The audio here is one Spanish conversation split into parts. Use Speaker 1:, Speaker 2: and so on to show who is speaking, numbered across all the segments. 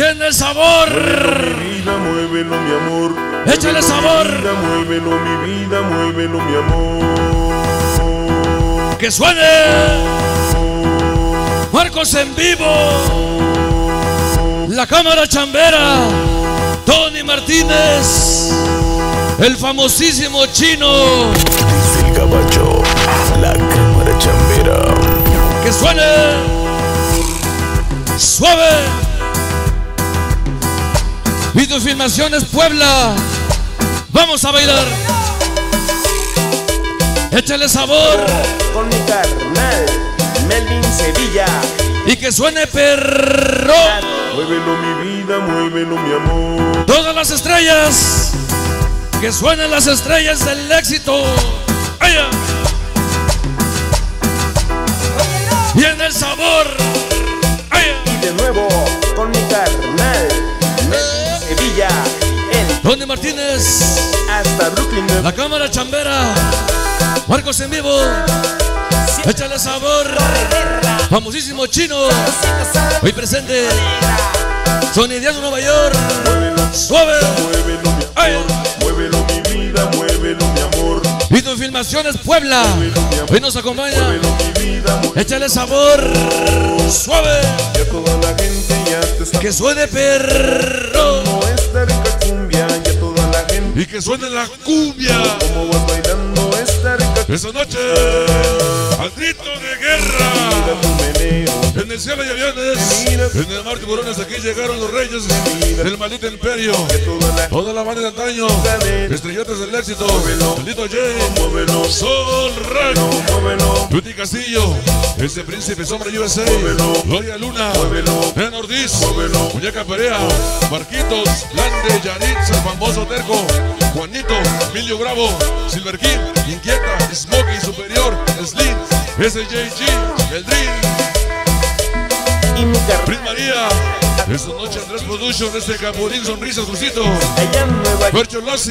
Speaker 1: Viene el sabor.
Speaker 2: Muévelo mi vida, muévelo mi amor.
Speaker 1: Échale sabor.
Speaker 2: Muévelo mi vida, muévelo mi amor.
Speaker 1: Que suene Marcos en vivo. La cámara chambera. Tony Martínez. El famosísimo chino.
Speaker 3: Dice el gabacho, la cámara chambera.
Speaker 1: Que suene suave. Videofilmaciones Puebla. Vamos a bailar. Échale sabor.
Speaker 4: Con mi carnal Melvin Sevilla.
Speaker 1: Y que suene perro.
Speaker 2: Muévelo mi vida, muévelo mi amor.
Speaker 1: Todas las estrellas. Que suenen las estrellas del éxito. ¡Aya! Viene el sabor. ¡Aya!
Speaker 4: Y de nuevo con mi carnal Melvin Sevilla.
Speaker 1: Tony Martínez.
Speaker 4: Hasta Brooklyn.
Speaker 1: La cámara chambera. Marcos en vivo. Échale sabor. Famosísimo chino. Hoy presente. Sonideando Nueva York. Suave.
Speaker 2: Muévelo mi amor. Muévelo mi vida, muévelo mi amor.
Speaker 1: Videofilmaciones Puebla. Hoy nos acompaña.
Speaker 2: Muévelo mi vida,
Speaker 1: Échale sabor. Suave.
Speaker 2: ya toda la gente ya te está.
Speaker 1: Que suene perro.
Speaker 2: No esta rica cumbia, ya toda la gente.
Speaker 1: Y que suene la cumbia.
Speaker 2: Como vas bailando esta rica
Speaker 1: Esa noche, al grito de guerra.
Speaker 2: cumbia, tu meneo.
Speaker 1: En el cielo hay aviones, en el mar tiburones. Aquí llegaron los reyes del maldito imperio. Toda la banda de antaño, estrellotas del éxito. Maldito Jay,
Speaker 2: Muévelo,
Speaker 1: Sol Rack,
Speaker 2: muévelo,
Speaker 1: Tuti Castillo, ese príncipe sombra USA, Gloria Luna, Ben Ortiz, Muñeca Perea, Marquitos, Lande, Yaritz, el famoso Terco, Juanito, Emilio Bravo, Silver King, Inquieta, Smokey Superior, Slim, SJG, El Dream,
Speaker 4: Y mi carnal
Speaker 1: Pris María. Esta noche Andrés Production, este Capulín, Sonrisas, Crucito,
Speaker 4: allá en Nueva York.
Speaker 1: Percho Lassi.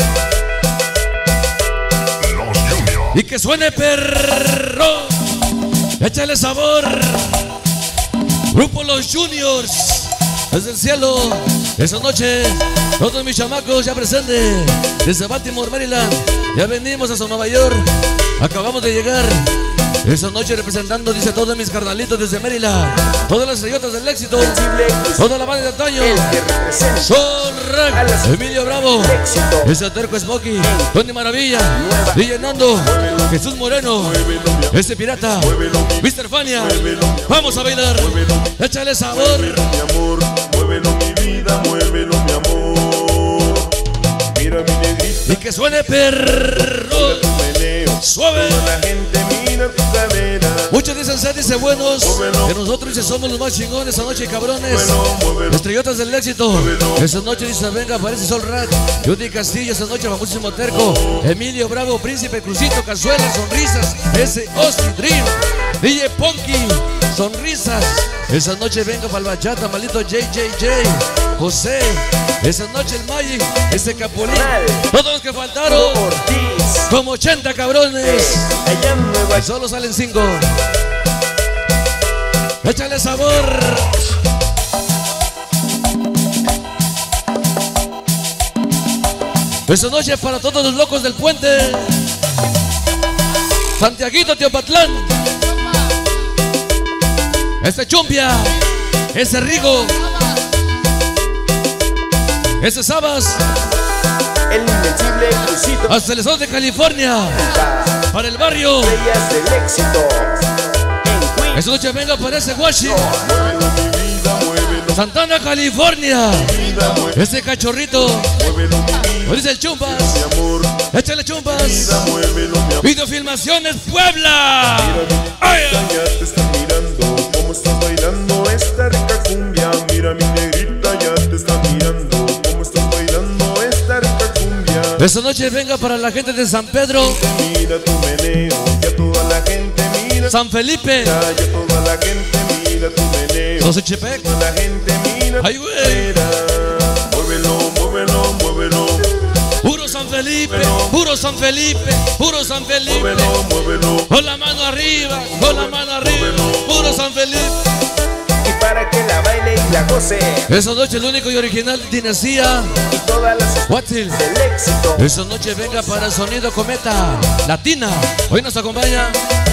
Speaker 1: Y que suene perro. Échale sabor. Grupo Los Juniors. Desde el cielo. Esa noche, todos mis chamacos ya presentes. Desde Baltimore, Maryland. Ya venimos hasta Nueva York. Acabamos de llegar. Esa noche representando, dice, todos mis carnalitos desde Maryland. Todas las estrellotas del éxito. Toda la banda de antaño.
Speaker 4: El que representa
Speaker 1: Sol Rack, Emilio Bravo, ese Terco Smokey, Tony Maravilla, DJ Nando, Jesús Moreno, ese Pirata, Mr. Fania. Vamos a bailar. Échale sabor.
Speaker 2: mi amor, muévelo mi vida, muévelo mi amor. Mira mi negrita,
Speaker 1: Y que suene perro.
Speaker 2: tu meneo.
Speaker 1: Suave.
Speaker 2: Toda la gente mira tu cadera.
Speaker 1: Muchos dicen ser, dice buenos. Que nosotros dice somos los más chingones esta noche, cabrones. Estrellotas del éxito. Esa noche dice venga, aparece Sol Rat. Judy Castillo, esa noche famosísimo Terco. Emilio Bravo, Príncipe Crucito, Cazuela, Sonrisas. Ese Austin Dream. DJ Ponky, Sonrisas. Esa noche venga para el bachata, maldito JJJ. José. Esa noche el Magic, ese Capulín. Todos los que faltaron.
Speaker 4: Ortiz.
Speaker 1: Como 80 cabrones.
Speaker 4: Allá en Nueva
Speaker 1: Y
Speaker 4: York.
Speaker 1: solo salen 5. Échale sabor. Esta noche para todos los locos del puente. Santiaguito, Teopatlán. Ese Chumpia. Ese Rigo. Ese Sabas.
Speaker 4: El invencible Crucito.
Speaker 1: Hasta el estado de California. Para el barrio.
Speaker 4: Estrellas del éxito. En Queens.
Speaker 1: Esta noche venga para ese Washington.
Speaker 2: Muévelo mi vida, muévelo
Speaker 1: Santana, California.
Speaker 2: mi vida,
Speaker 1: Ese cachorrito.
Speaker 2: muévelo mi vida,
Speaker 1: Hoy dice el Chumpas.
Speaker 2: mi amor.
Speaker 1: Échale Chumpas.
Speaker 2: Muévelo mi amor.
Speaker 1: Videofilmaciones Puebla. Ay,
Speaker 2: Ya te están mirando, cómo estás bailando esta rica cumbia. Mira mi negrita, ya te están mirando, cómo estás bailando esta rica cumbia.
Speaker 1: esta noche venga para la gente de San Pedro,
Speaker 2: Mira tu meneo, ya toda la gente mira.
Speaker 1: San Felipe,
Speaker 2: Ya toda la gente mira tu meneo.
Speaker 1: Xochitepec.
Speaker 2: Toda la gente mira
Speaker 1: Ay,
Speaker 2: tu
Speaker 1: güey.
Speaker 2: cadera. Muévelo, muévelo, muévelo.
Speaker 1: Puro San Felipe, puro San Felipe, puro San Felipe.
Speaker 2: Muévelo, muévelo.
Speaker 1: Con la mano arriba, con la mano arriba. Puro San Felipe.
Speaker 4: Y para que la baile y y la goce.
Speaker 1: Esa noche el único y original Dinastía
Speaker 4: Y todas las
Speaker 1: Watsil.
Speaker 4: del éxito.
Speaker 1: Esa noche venga para Sonido Cometa Latina. Hoy nos acompaña.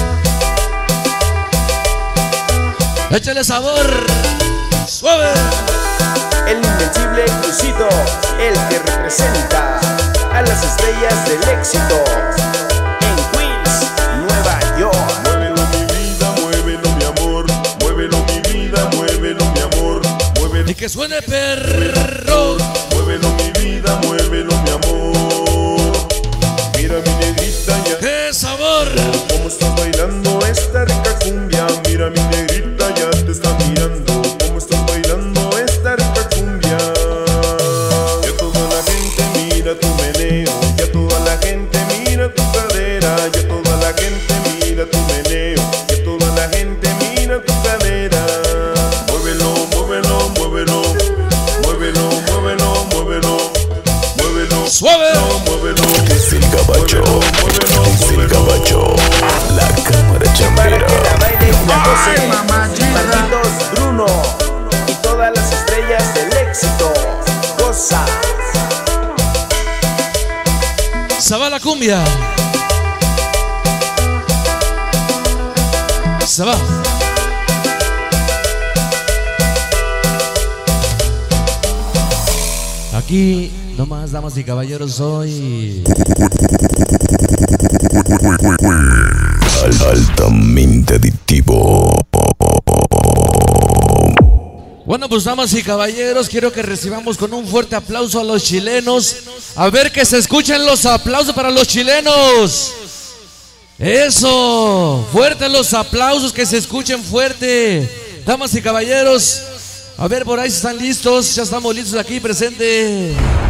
Speaker 1: Échale sabor. Suave.
Speaker 4: El invencible Crucito, el que representa a las estrellas del éxito en Queens, Nueva York.
Speaker 2: Muévelo mi vida, muévelo mi amor. Muévelo mi vida, muévelo mi amor. Muévelo,
Speaker 1: Y que suene perro.
Speaker 2: muévelo mi vida, muévelo mi amor. Mira mi negrita ya
Speaker 1: ¡Qué sabor!
Speaker 2: cómo estás bailando esta rica cumbia. Mira mi negrita ya te está mirando. Cómo estás bailando esta rica cumbia. Ya toda la gente mira tu meneo. Ya toda la gente mira tu cadera. Ya toda la gente mira tu meneo. Ya toda la gente mira tu cadera. Muévelo, muévelo, muévelo. Muévelo, muévelo, muévelo. Muévelo,
Speaker 1: ¡Suave!
Speaker 2: muévelo.
Speaker 3: Desde el gabacho, desde el gabacho, la cámara
Speaker 4: Para que
Speaker 3: chambera.
Speaker 4: la baile y la goce. Malditos Bruno y todas las estrellas del éxito. Goza.
Speaker 1: Se va la cumbia. Se va. Aquí nomás, damas y caballeros, hoy
Speaker 3: Altamente adictivo.
Speaker 1: bueno, pues damas y caballeros, quiero que recibamos con un fuerte aplauso a los chilenos. A ver que se escuchen los aplausos para los chilenos. Eso, fuerte los aplausos, que se escuchen fuerte. Damas y caballeros, a ver por ahí si están listos, ya estamos listos aquí presente.